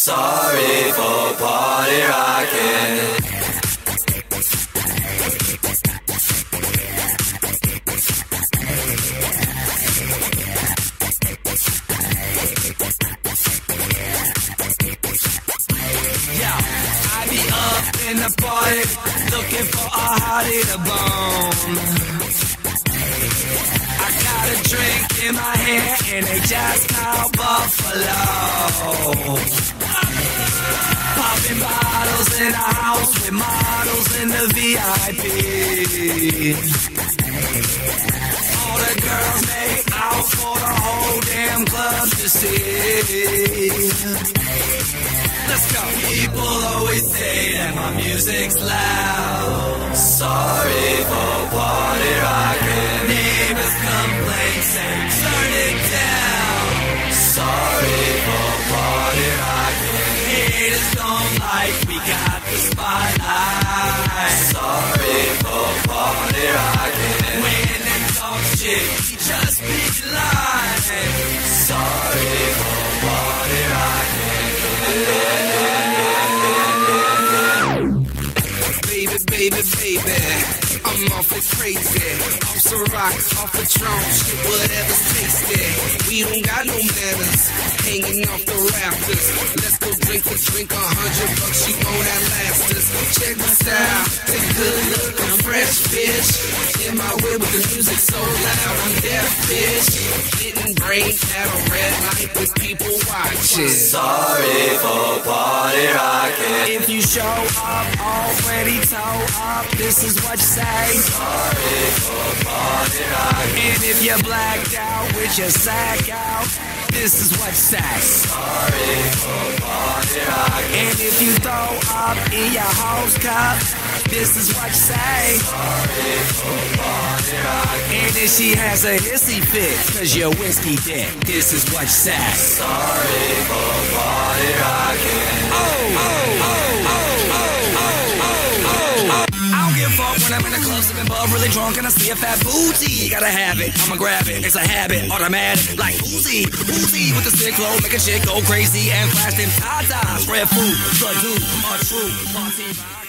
Sorry for party rocking. I be up in the party, looking for a hottie to bone. I got a drink in my hand, and they just called Buffalo. Popping bottles in a house with models in the VIP. All the girls make out for the whole damn club to see. Let's go. People always say that my music's loud. Sorry for party rocking. Neighbors complain, say turn it down. Sorry for party rocking. Haters don't like we got the spotlight. Sorry for party rocking. When they talk shit, we just be lying. Sorry for party rocking. Baby, I'm awfully crazy. Off some rock, off a Patron, shit, whatever's tasty. We don't got no manners, hanging off the rafters. Let's go drink a drink, $100, you know that last us. Check my style, take a good look, I'm fresh fish. In my way with the music so loud, I'm deaf bitch. Getting brain at a red light with people watching. Sorry for party rocking. If you show up already toe up, this is what you say. Sorry for party rocking. And if you're blacked out with your sack out, this is what you say. Sorry for party rocking. And if you throw up in your hose cup, this is what you say. Sorry for party rocking. And if she has a hissy fit, cause you're whiskey dick, this is what you say. Sorry for party rocking. I don't give a fuck when I'm in the club sipping bub, really drunk and I see a fat booty. Gotta have it, I'ma grab it, it's a habit, automatic, like Uzi with the sick flow, make a chick go crazy and flash them tatas. Red food, blood dude, untrue, party rock.